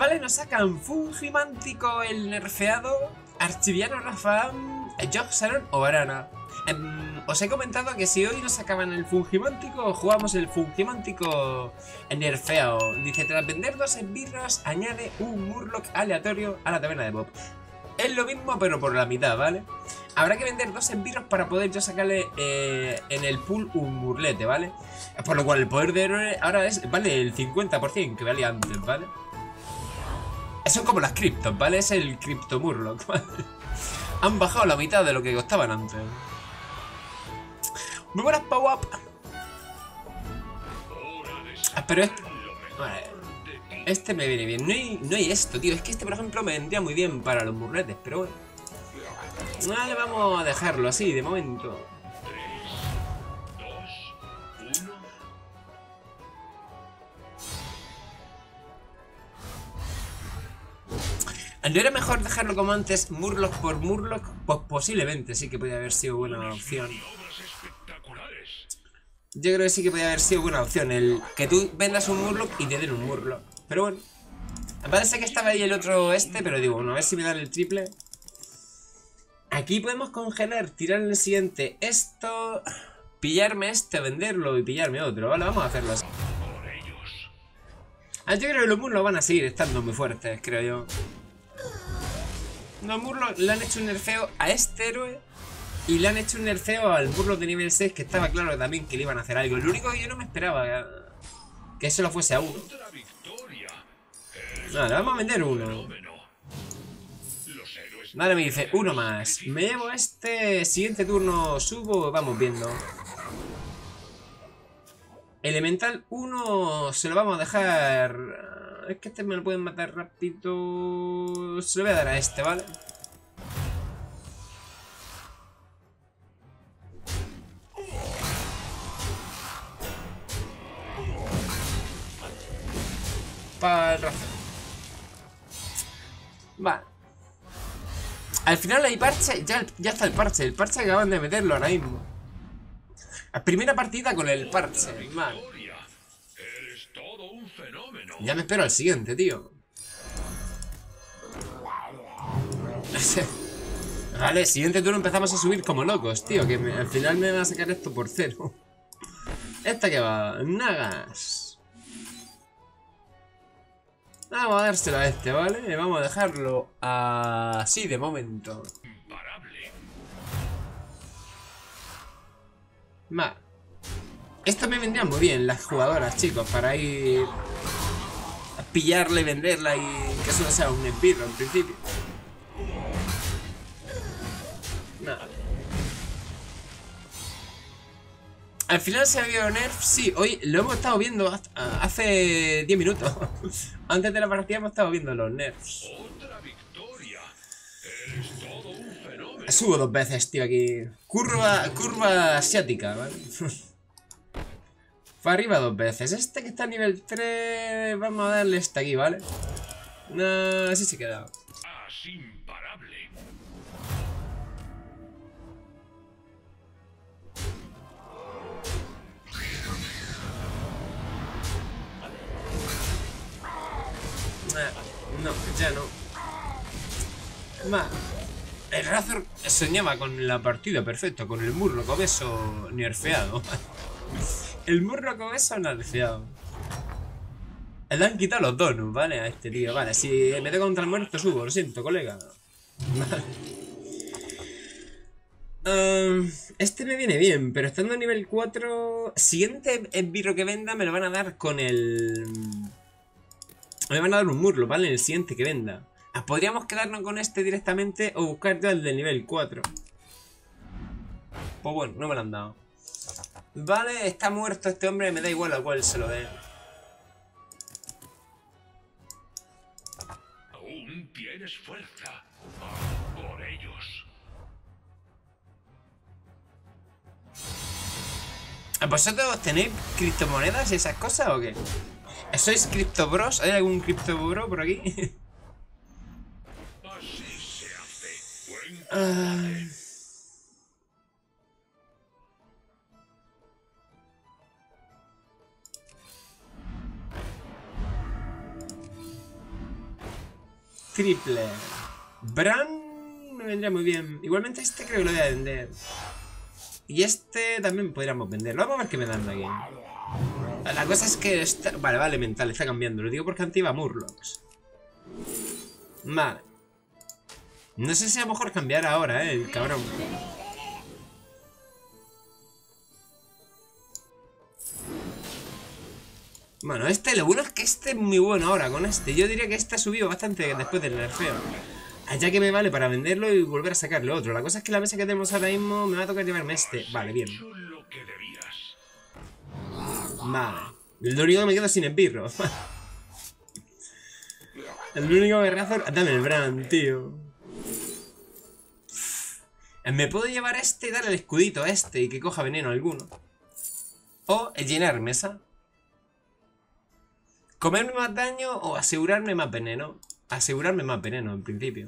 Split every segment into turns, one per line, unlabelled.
Vale, nos sacan Fungimántico el nerfeado, Archiviano Rafam, Jogsaron o Varana. Os he comentado que si hoy nos sacaban el Fungimántico, jugamos el Fungimántico nerfeado. Dice, tras vender 2 esbirros, añade un Murloc aleatorio a la taberna de Bob. Es lo mismo pero por la mitad, ¿vale? Habrá que vender 2 esbirros para poder yo sacarle en el pool un murlete, ¿vale? Por lo cual el poder de héroe ahora vale el 50% que valía antes, ¿vale? Son como las criptos, ¿vale? Es el cripto Murloc, ¿vale? Han bajado la mitad de lo que costaban antes. Muy buenas, Power Up. Pero este... Vale. Este me viene bien. No hay esto, tío. Es que este, por ejemplo, me vendría muy bien para los murletes, pero bueno. Vale, vamos a dejarlo así, de momento. ¿No era mejor dejarlo como antes, Murloc por Murloc? Pues posiblemente sí que podría haber sido buena opción. Yo creo que sí que podría haber sido buena opción el que tú vendas un Murloc y te den un Murloc. Pero bueno. Me parece que estaba ahí el otro pero digo, bueno, a ver si me dan el triple. Aquí podemos congelar, tirar el siguiente esto, pillarme este, venderlo y pillarme otro. Vale, vamos a hacerlo así. Yo creo que los Murlocs van a seguir estando muy fuertes, creo yo. Los Murlocs le han hecho un nerfeo a este héroe y le han hecho un nerfeo al Murloc de nivel 6, que estaba claro también que le iban a hacer algo. Lo único que yo no me esperaba que eso lo fuese a uno. Vale, vamos a vender uno. Vale, me dice uno más. Me llevo este. Siguiente turno subo. Vamos viendo. Elemental 1 se lo vamos a dejar. Es que este me lo pueden matar rápido. Se lo voy a dar a este, ¿vale? Para el razón. Vale. Al final hay parche. Ya está el parche. El parche acaban de meterlo ahora mismo. La primera partida con el parche. Vale. Ya me espero al siguiente, tío. Vale, siguiente turno empezamos a subir como locos, tío. Que al final me van a sacar esto por cero. ¿Esta que va? Nagas. Vamos a dárselo a este, ¿vale? Vamos a dejarlo así de momento. Va. Esto me vendría muy bien, las jugadoras, chicos, para ir a pillarla y venderla y que eso no sea un esbirro en principio. Nada. Al final se ha habido nerf, sí, hoy lo hemos estado viendo hace 10 minutos. Antes de la partida hemos estado viendo los nerfs. Subo 2 veces, tío, aquí. Curva asiática, ¿vale? Fue arriba 2 veces. Este que está a nivel 3, vamos a darle este aquí, ¿vale? No, así se queda. No, ya no. El Razor soñaba con la partida perfecta, con el Murloc obeso nerfeado. El Murloc obeso nerfeado. Le han quitado los donuts, ¿vale? A este tío, vale. Si me tengo contra el muerto, subo, lo siento, colega. Este me viene bien, pero estando a nivel 4, siguiente esbirro que venda me lo van a dar con el... Me van a dar un Murloc, ¿vale? En el siguiente que venda. Podríamos quedarnos con este directamente o buscar ya el de nivel 4. Pues bueno, no me lo han dado. Vale, está muerto este hombre, me da igual a cuál se lo dé.
Aún tienes fuerza. Por ellos.
¿Vosotros tenéis criptomonedas y esas cosas o qué? ¿Sois criptobros? ¿Hay algún criptobro por aquí?
Así se hace.
triple. Bran me vendría muy bien. Igualmente este creo que lo voy a vender. Y este también podríamos venderlo. Vamos a ver qué me dan aquí. La cosa es que está... Vale, mental, está cambiando. Lo digo porque antes iba a Murlocs. Vale. No sé si a lo mejor cambiar ahora, el cabrón. Bueno, este, lo bueno es que este es muy bueno ahora con este. Yo diría que este ha subido bastante después del nerfeo. Ya que me vale para venderlo y volver a sacarle otro. La cosa es que la mesa que tenemos ahora mismo me va a tocar llevarme este. Vale, bien. Vale. Lo único que me quedo sin esbirro. El único que Razor... Dame el Bran, tío. Me puedo llevar este y darle el escudito a este y que coja veneno alguno. O llenar mesa. Comerme más daño o asegurarme más veneno. Asegurarme más veneno, en principio.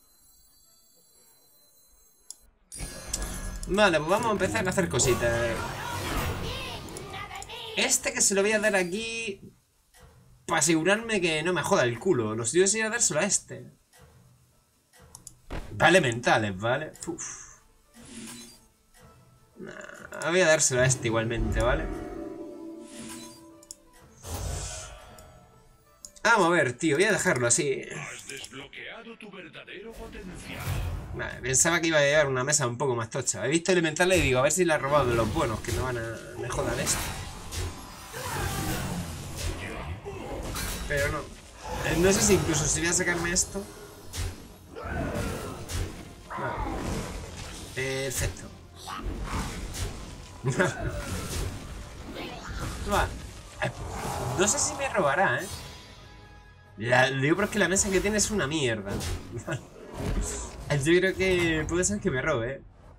Vale, pues vamos a empezar a hacer cositas. Este que se lo voy a dar aquí para asegurarme que no me joda el culo. Lo suyo sería dárselo a este. Vale, mentales, ¿vale? Uf. Nah, voy a dárselo a este igualmente, ¿vale? Vamos a ver, tío, voy a dejarlo así.
Has desbloqueado tu verdadero potencial.
Vale, pensaba que iba a llevar una mesa un poco más tocha. He visto elementales y digo, a ver si la he robado de los buenos, que me van a... me jodan esto. Pero no. No sé si incluso si voy a sacarme esto. Vale. Perfecto. Vale. No sé si me robará, ¿eh? Lo digo porque la mesa que tiene es una mierda. Yo creo que puede ser que me robe, ¿eh?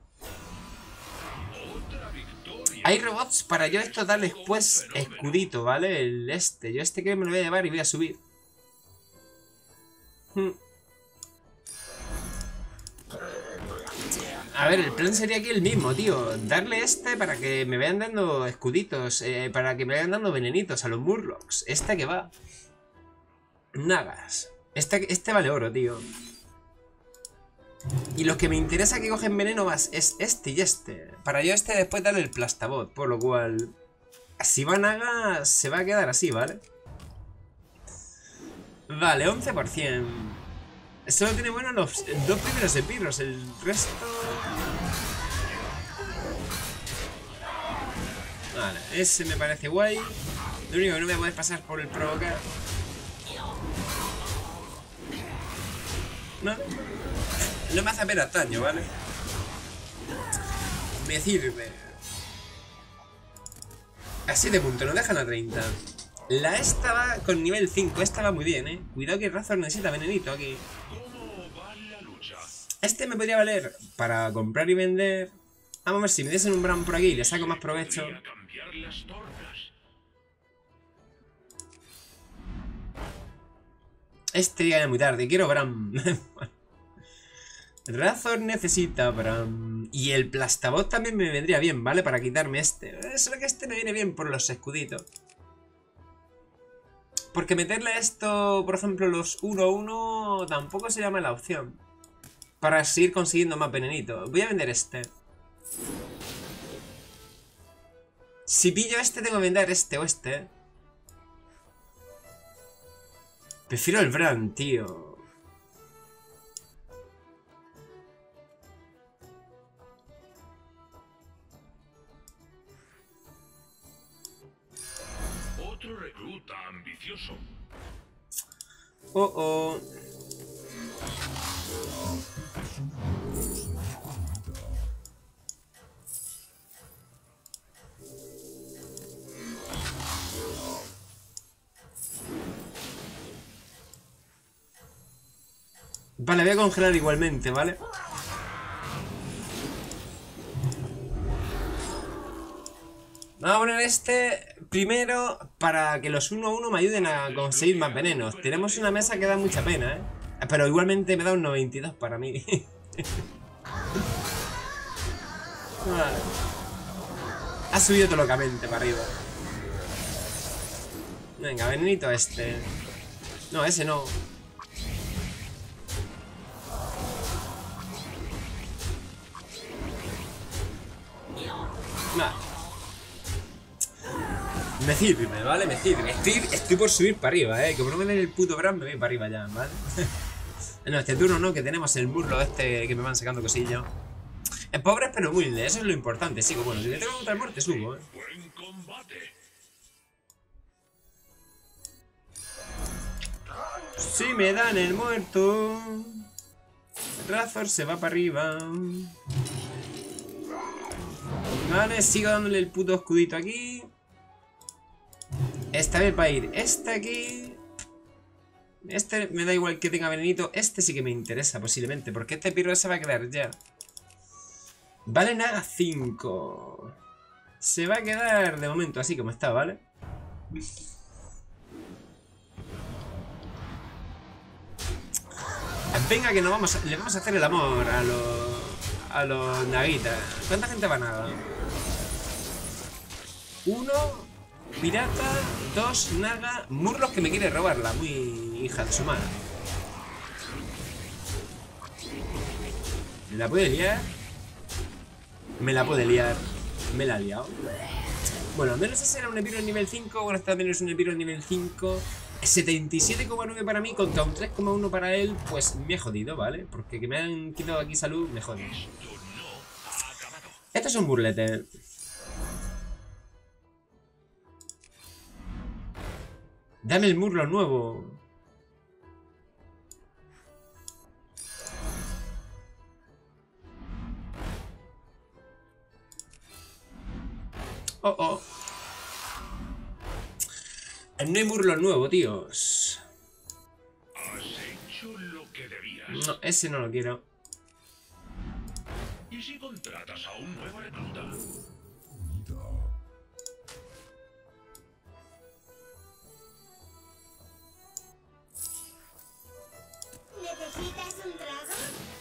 Hay robots para yo esto darles pues escudito, ¿vale? El este. Yo este que me lo voy a llevar y voy a subir. A ver, el plan sería aquí el mismo, tío. Darle este para que me vayan dando escuditos. Para que me vayan dando venenitos a los Murlocs. Este que va. Nagas. Este vale oro, tío. Y lo que me interesa que cogen veneno más es este y este. Para yo este después darle el plastabot. Por lo cual, si va Naga, se va a quedar así, ¿vale? Vale, 11%. Solo tiene bueno los dos primeros esbirros. El resto... Vale, ese me parece guay. Lo único que no voy a poder pasar por el provocar. No me hace apenas daño, ¿vale? Me sirve. Así de punto, nos dejan a 30. La esta va con nivel 5, esta va muy bien, ¿eh? Cuidado que Razor necesita venenito aquí. Este me podría valer para comprar y vender. Vamos a ver si me diesen un Bran por aquí y le saco más provecho. Este ya es muy tarde, quiero Bran. Razor necesita Bran. Y el plastabot también me vendría bien, ¿vale? Para quitarme este. Solo que este me viene bien por los escuditos. Porque meterle a esto, por ejemplo, los 1-1 tampoco sería mala opción. Para seguir consiguiendo más venenito. Voy a vender este. Si pillo este, tengo que vender este o este. Prefiero el Bran, tío.
Otro recluta ambicioso.
Oh, oh. Vale, voy a congelar igualmente, ¿vale? Vamos a poner este primero para que los 1-1 me ayuden a conseguir más venenos. Tenemos una mesa que da mucha pena, ¿eh? Pero igualmente me da un 92 para mí. Vale. Ha subido todo locamente para arriba. Venga, venenito este. No, ese no. Nah. Me sirve, ¿vale? Me sirve. Estoy por subir para arriba, Como no me den el puto Bran, me voy para arriba ya, ¿vale? No, este turno no, que tenemos el murlo este que me van sacando cosillas. Es pobre pero humilde, eso es lo importante. Sigo, bueno, si le tengo otra muerte, subo,
Buen combate.
Si me dan el muerto, Razor se va para arriba. Vale, sigo dándole el puto escudito aquí. Esta vez va a ir este aquí. Este me da igual que tenga venenito. Este sí que me interesa posiblemente, porque este pirro se va a quedar ya. Vale, Naga 5. Se va a quedar de momento así como está, ¿vale? Venga, que le vamos a hacer el amor a los naguitas. ¿Cuánta gente va a Naga? 1 pirata, 2 naga, murlos que me quiere robarla, muy hija de su madre. ¿Me la puede liar? Me la puede liar. Me la ha liado. Bueno, al menos ese era un Epiro en nivel 5. Ahora está al menos un Epiro en nivel 5. 77,9 para mí contra un 3,1 para él. Pues me he jodido, ¿vale? Porque que me han quitado aquí salud, me jode. Estos son burletes. Dame el murlo nuevo. Oh, oh. No hay murlo nuevo, tíos.
Has hecho lo que debías.
No, ese no lo quiero.
¿Y si contratas a un nuevo recluta?
¿Necesitas un trago?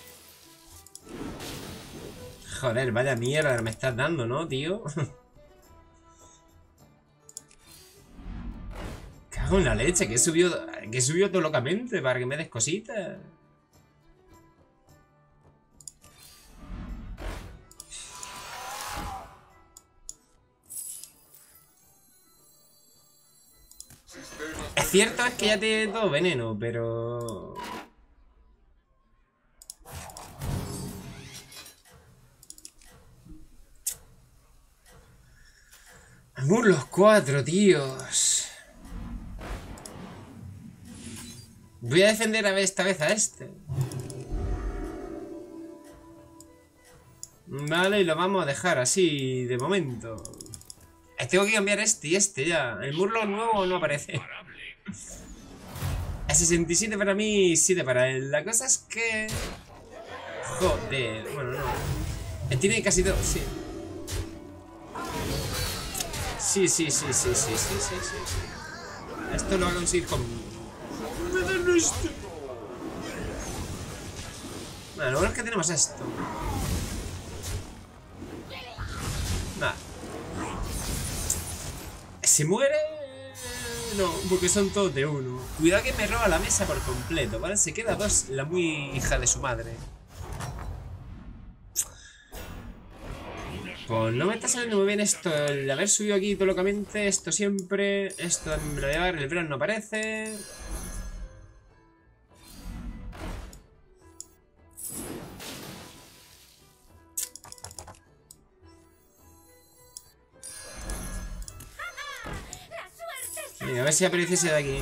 Joder, vaya mierda me estás dando, ¿no, tío? Cago en la leche, que he subido todo locamente para que me des cositas. Es cierto, es que ya tiene todo veneno, pero... Amor, los 4, tíos. Voy a defender esta vez a este. Vale, y lo vamos a dejar así de momento. Tengo que cambiar este y este ya. El murlo nuevo no aparece. A 67 para mí y 7 para él. La cosa es que... Joder, bueno, no. Tiene casi todo, sí. Sí. Esto lo va a conseguir con... Bueno, lo bueno es que tenemos esto. Nada. ¿Se muere? No, porque son todos de uno. Cuidado que me roba la mesa por completo, ¿vale? Se queda 2, la muy hija de su madre. Pues no me está saliendo muy bien esto, el haber subido aquí todo locamente, esto siempre, esto también me lo voy a llevar, el Bran no aparece. Venga, a ver si aparece ese de aquí.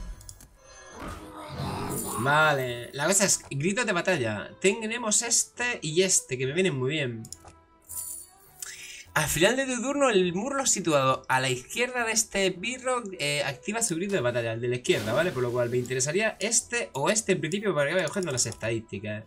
Vale, la cosa es, gritos de batalla. Tenemos este y este, que me vienen muy bien. Al final de tu turno, el murlo situado a la izquierda de este birro activa su grito de batalla, el de la izquierda, ¿vale? Por lo cual me interesaría este o este en principio para que vaya cogiendo las estadísticas.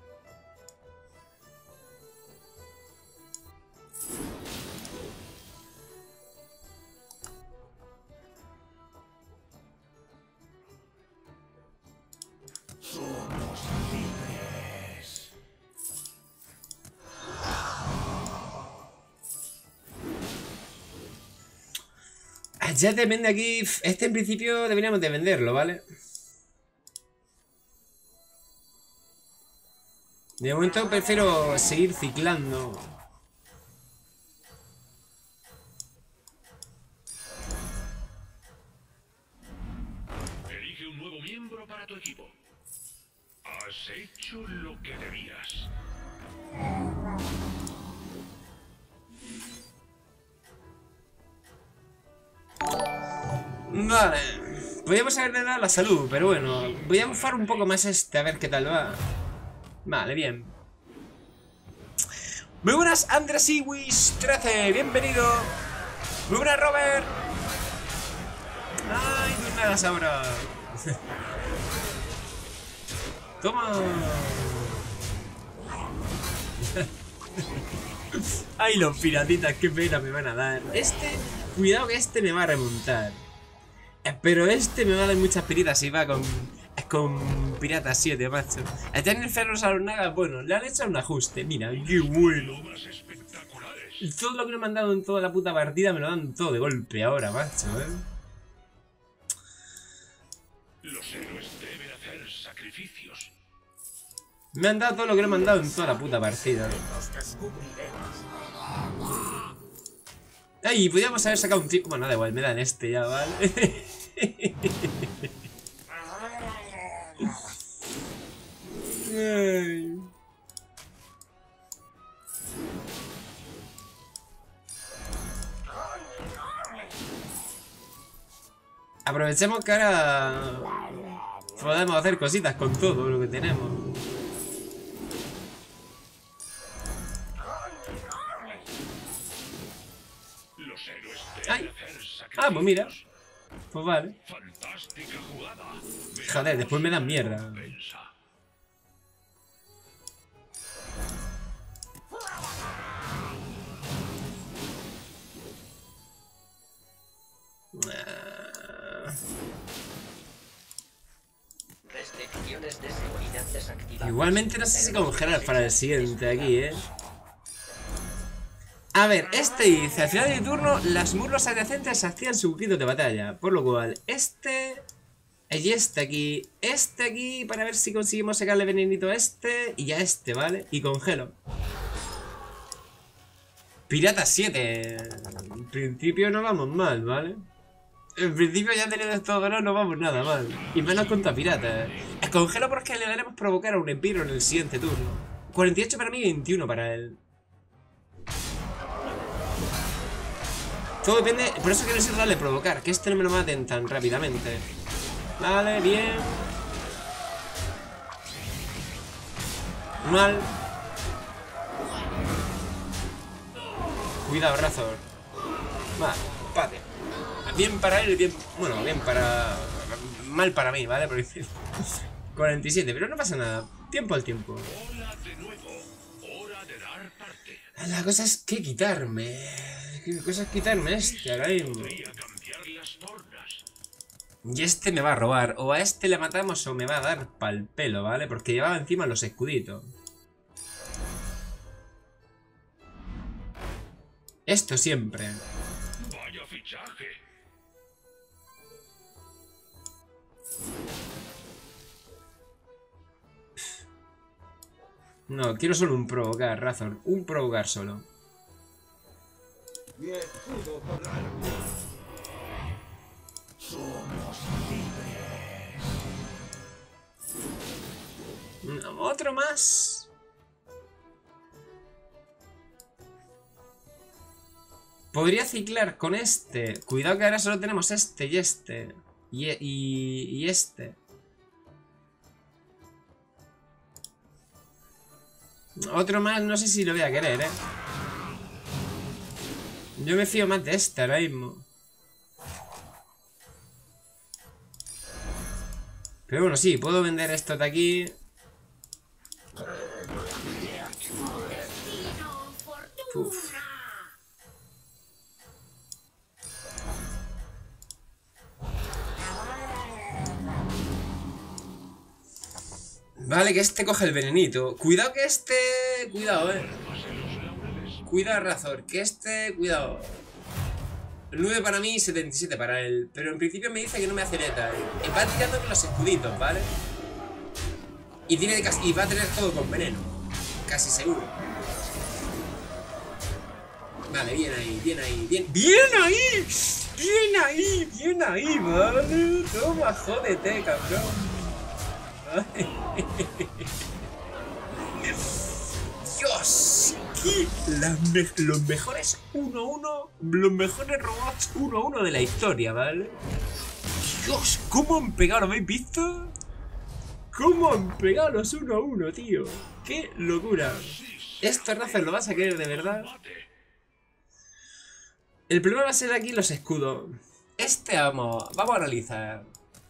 Ya te vende aquí. Este en principio deberíamos de venderlo, ¿vale? De momento prefiero seguir ciclando.
objetivo. Has hecho lo que debías.
Vale. Podríamos haberle dado la salud, pero bueno. Voy a bufar un poco más a ver qué tal va. Vale, bien. Muy buenas, Andrés Iwis 13, bienvenido. Muy buenas, Robert. Ay, no me hagas ahora. Toma. Ay, los piratitas, qué pena me van a dar. Cuidado que este me va a remontar. Pero este me va a dar muchas piritas y va con Pirata 7, macho. Están en el Ferros a los Nagas, bueno, le han hecho un ajuste. Mira, qué bueno. Y todo lo que me han dado en toda la puta partida me lo dan todo de golpe ahora, macho,
Los héroes deben hacer sacrificios.
Me han dado todo lo que me han dado en toda la puta partida. Ay, podríamos haber sacado un trick. Bueno, nada, igual, me dan este ya, ¿vale? Ay. Aprovechemos que ahora podemos hacer cositas con todo lo que tenemos. Ay. Ah, pues mira. Pues vale. Joder, después me dan mierda.
Restricciones de seguridad desactivadas.
Igualmente no sé si congelar para el siguiente aquí, A ver, este dice, al final del turno, las murlos adyacentes activan su grito de batalla. Por lo cual, este y este aquí, para ver si conseguimos sacarle venenito a este y a este, ¿vale? Y congelo. Pirata 7. En principio no vamos mal, ¿vale? En principio ya teniendo todo no vamos nada mal. Y menos contra piratas. Congelo porque le daremos provocar a un Empiro en el siguiente turno. 48 para mí y 21 para él. Todo depende, por eso quiero darle provocar, que este no me lo maten tan rápidamente. Vale, bien. Mal. Cuidado, Razor. Va, empate. Bien para él y bien... Bueno, bien para... Mal para mí, ¿vale? Porque 47, pero no pasa nada. Tiempo al tiempo. La cosa es que quitarme... La cosa es quitarme este ahora mismo. Y este me va a robar. O a este le matamos o me va a dar pa'l pelo, ¿vale? Porque llevaba encima los escuditos. Esto siempre.
Vaya fichaje.
No, quiero solo un provocar, Razor. Un provocar solo.
Mi escudo podrá luchar. Somos libres.
Otro más. Podría ciclar con este. Cuidado que ahora solo tenemos este y este. Y este. Otro más, no sé si lo voy a querer, Yo me fío más de este ahora mismo. Pero bueno, sí, puedo vender esto de aquí. Uf. Vale, que este coge el venenito. Cuidado que este... Cuidado, Cuidado, Razor. Que este... Cuidado. 9 para mí y 77 para él. Pero en principio me dice que no me hace neta. Y va tirando con los escuditos, ¿vale? Y va a tener todo con veneno. Casi seguro. Vale, bien ahí, bien ahí, bien... ¡Bien ahí! ¡Bien ahí! ¡Bien ahí! ¡Vale! Toma, jódete, cabrón. Dios, ¿qué? Los mejores 1-1, los mejores robots 1-1 de la historia, ¿vale? Dios, ¿cómo han pegado? ¿Lo habéis visto? ¿Cómo han pegado los 1-1, tío? ¡Qué locura! Esto, Rafael, ¿lo vas a querer de verdad? El problema va a ser aquí los escudos. Vamos a analizar.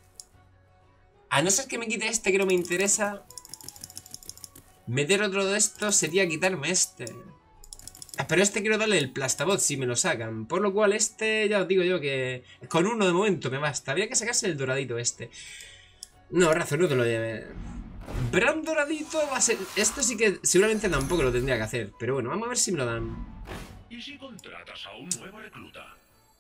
A no ser que me quite este que no me interesa, meter otro de estos sería quitarme este. Pero este quiero darle el plastabot si me lo sacan. Por lo cual este, ya os digo yo que con uno de momento me basta. Habría que sacarse el doradito este. No, Razo, no te lo lleve. Bran doradito va a ser... Esto sí que seguramente tampoco lo tendría que hacer. Pero bueno, vamos a ver si me lo dan.
¿Y si contratas a un nuevo recluta?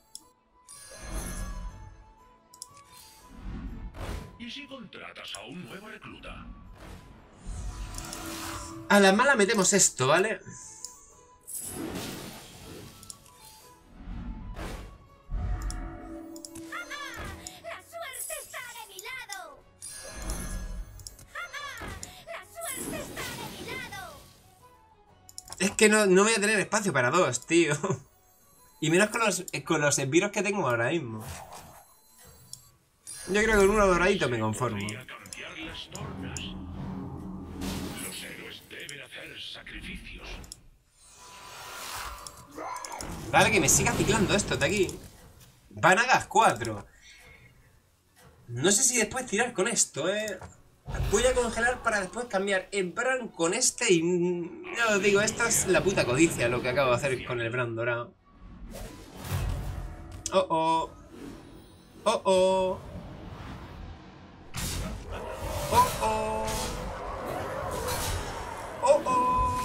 ¿Y si contratas a un nuevo recluta?
A la mala metemos esto, ¿vale?
¡La suerte está de mi lado! ¡La suerte está de mi lado!
Es que no voy a tener espacio para dos, tío. Y menos con los esbirros que tengo ahora mismo. Yo creo que con uno doradito me conformo.
Podría cambiar las normas. Los héroes deben hacer sacrificios.
Vale, que me siga ciclando esto de aquí. Vanagas 4. No sé si después tirar con esto, Voy a congelar para después cambiar el Bran con este y... Ya os digo, esta es la puta codicia lo que acabo de hacer con el Bran dorado. Oh, oh. Oh, oh. Oh, oh. Oh, oh.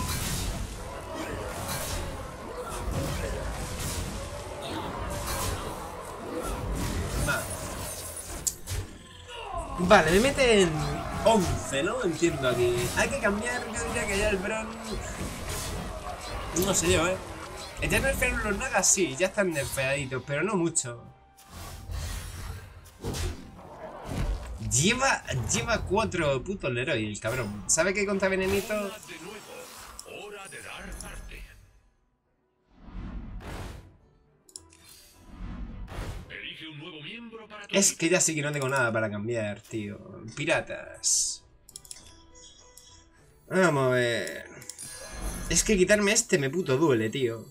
Vale, me meten 11, ¿no? Entiendo aquí. Hay que cambiar, yo diría que ya el Bran... No sé yo, Ya nerfearon los nagas, sí, ya están nerfeaditos, pero no mucho. Lleva 4 putos Leroy, el cabrón. ¿Sabe que contra venenito?
De nuevo, hora de dar parte. Elige un nuevo miembro para tu
Es que ya sí que no tengo nada para cambiar, tío. Piratas. Vamos a ver. Es que quitarme este me puto duele, tío.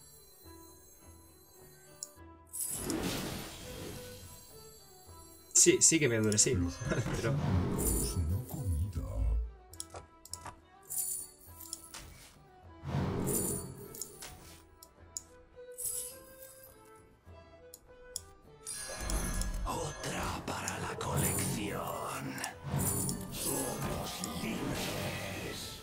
Sí que me duele, sí. Pero...
no comida.
Otra para la colección. Somos libres.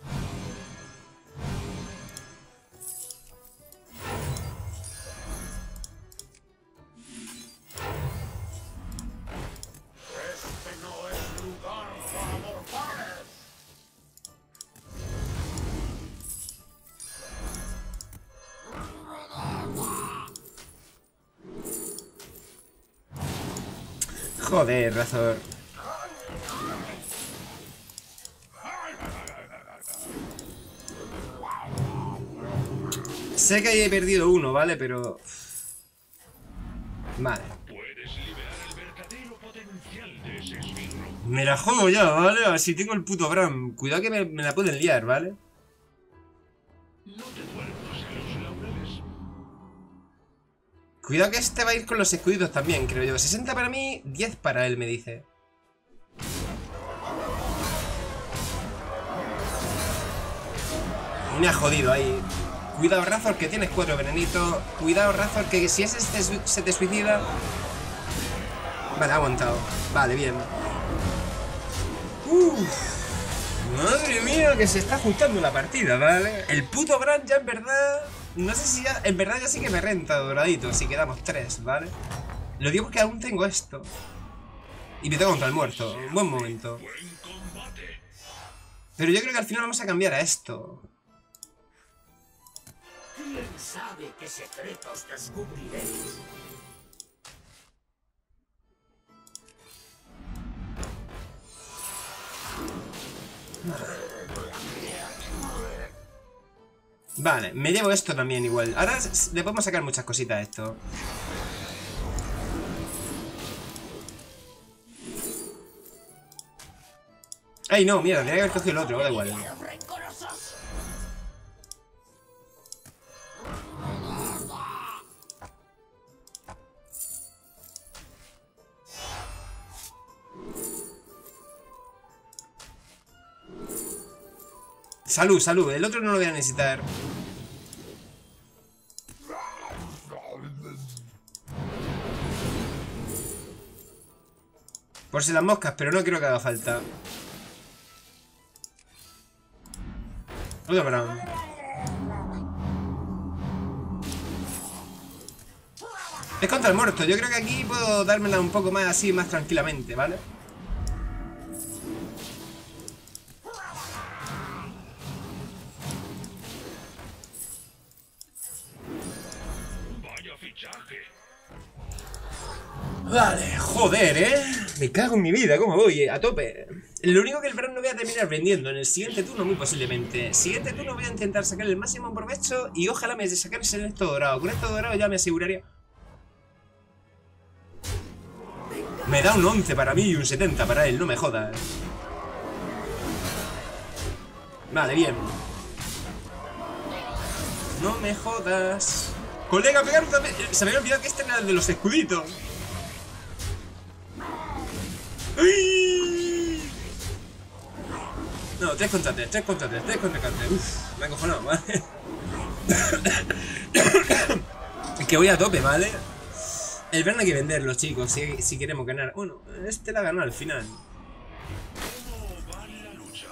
Este no es lugar para mortales.
Joder, Razor. Sé que ahí he perdido uno, ¿vale? Pero... Vale.
Puedes liberar el verdadero potencial de ese esbirro.
Me la juego ya, ¿vale? A ver si tengo el puto Bran. Cuidado que me la pueden liar, ¿vale?
No te duermas en los laureles.
Cuidado que este va a ir con los escuditos también, creo yo. 60 para mí, 10 para él, me dice. Me ha jodido ahí. Cuidado, Razor, que tienes 4 venenitos. Cuidado, Razor, que si ese se te suicida... Vale, ha aguantado. Vale, bien. Madre mía, que se está ajustando la partida, ¿vale? El puto Bran ya en verdad... No sé si ya... En verdad ya sí que me renta doradito, si quedamos 3, ¿vale? Lo digo porque aún tengo esto. Y me tengo contra el muerto. Un buen momento.
Buen combate.
Pero yo creo que al final vamos a cambiar a esto.
¿Quién sabe qué secretos descubriréis?
Vale, me llevo esto también igual. Ahora le podemos sacar muchas cositas a esto. Ay, no, mierda, tenía que haber cogido el otro, da igual. Salud, salud, el otro no lo voy a necesitar. Por si las moscas, pero no creo que haga falta. Otro brown. Es contra el muerto, yo creo que aquí puedo dármela un poco más así, más tranquilamente, ¿vale?
Vaya fichaje.
Vale, joder, me cago en mi vida, ¿cómo voy? A tope. Lo único que el Bran no voy a terminar vendiendo en el siguiente turno, muy posiblemente. Siguiente turno voy a intentar sacar el máximo provecho y ojalá me sacar ese esto dorado. Con esto dorado ya me aseguraría. Me da un 11 para mí y un 70 para él, no me jodas. Vale, bien. No me jodas. Colega, pegar también. Se me había olvidado que este era el de los escuditos. ¡Ay! No, 3 contra 3, 3 contra 3, 3 contra 3. Uff, me ha acojonado, ¿vale? Es que voy a tope, ¿vale? El Bran hay que venderlo, chicos, si queremos ganar. Bueno, este la ganó al final.
¿Cómo va la lucha?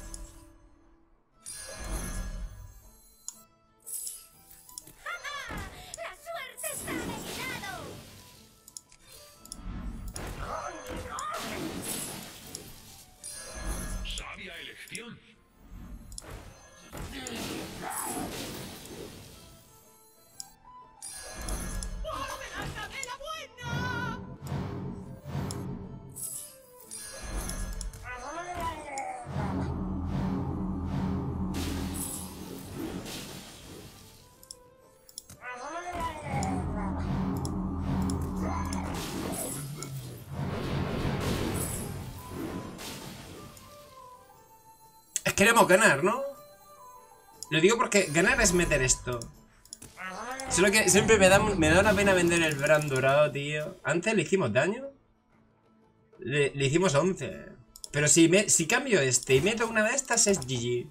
¡La suerte está de mi lado!
Sabia elección.
Queremos ganar, ¿no? Lo digo porque ganar es meter esto. Solo que siempre me da una pena vender el Bran dorado, tío. Antes le hicimos daño. Le hicimos 11. Pero si cambio este y meto una de estas es GG.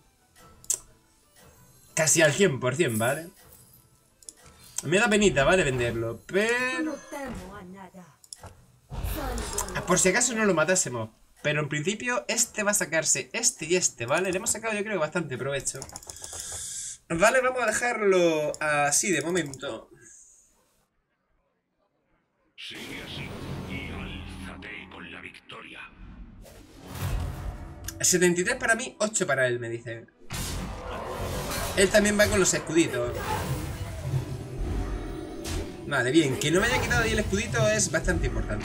Casi al 100%, ¿vale? Me da penita, ¿vale? Venderlo. Pero... por si acaso no lo matásemos. Pero en principio este va a sacarse este y este, ¿vale? Le hemos sacado yo creo bastante provecho. Vale, vamos a dejarlo así de momento.
Sigue así y alzate con la victoria.
73 para mí, 8 para él, me dice. Él también va con los escuditos. Vale, bien. Que no me haya quitado ahí el escudito es bastante importante.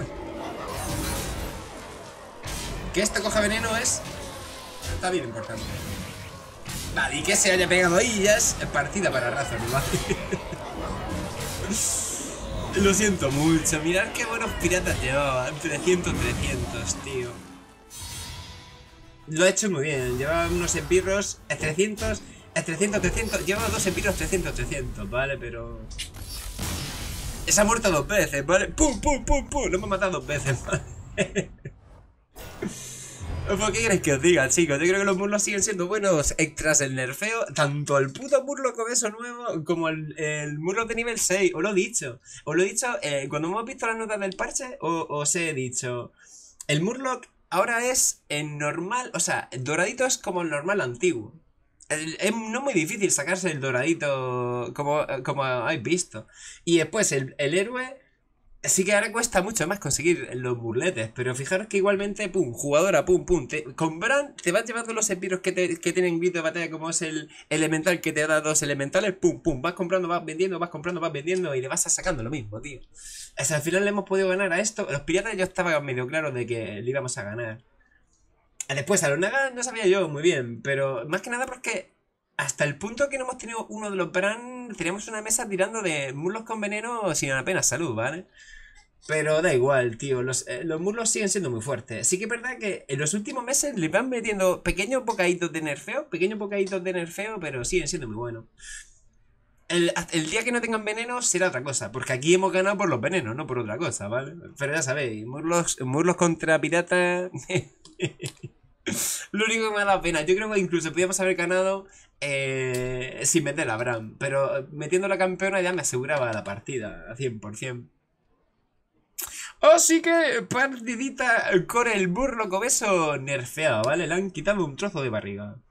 Que esto coja veneno está bien importante. Vale, y que se haya pegado ahí ya es partida para Razor, ¿vale? Lo siento mucho. Mirad qué buenos piratas llevaba. 300, tío. Lo ha hecho muy bien. Llevaba unos esbirros 300. Llevaba dos esbirros 300, ¿vale? Pero... se ha muerto 2 veces, ¿vale? ¡Pum! Lo hemos matado 2 veces, ¿vale? ¿Por qué queréis que os diga, chicos? Yo creo que los murlocs siguen siendo buenos tras el nerfeo. Tanto el puto murloc obeso nuevo como el murloc de nivel 6. Os lo he dicho. Cuando hemos visto las notas del parche, os he dicho. El murloc ahora es en normal, o sea, doradito es como el normal antiguo. Es no muy difícil sacarse el doradito como habéis visto. Y después el héroe... sí que ahora cuesta mucho más conseguir los burletes, pero fijaros que igualmente, pum, jugadora, pum, con Bran te vas llevando los esbirros que tienen grito de batalla, como es el elemental que te da 2 elementales, pum, vas comprando, vas vendiendo, y le vas sacando lo mismo, tío. O sea, al final le hemos podido ganar a esto. Los piratas yo estaba medio claro de que le íbamos a ganar. Después, a los Nagas no sabía yo muy bien, pero más que nada porque hasta el punto que no hemos tenido uno de los Bran, teníamos una mesa tirando de muslos con veneno sin apenas salud, ¿vale? Pero da igual, tío, los muslos siguen siendo muy fuertes. Sí que es verdad que en los últimos meses le van metiendo pequeños bocaditos de nerfeo, pero siguen siendo muy buenos. El día que no tengan veneno será otra cosa, porque aquí hemos ganado por los venenos, no por otra cosa, ¿vale? Pero ya sabéis, muslos contra piratas... Lo único que me ha dado pena, yo creo que incluso podíamos haber ganado sin meter a Bran, pero metiendo la campeona ya me aseguraba la partida a 100%. Así que partidita con el burlo obeso nerfeado, ¿vale? Le han quitado un trozo de barriga.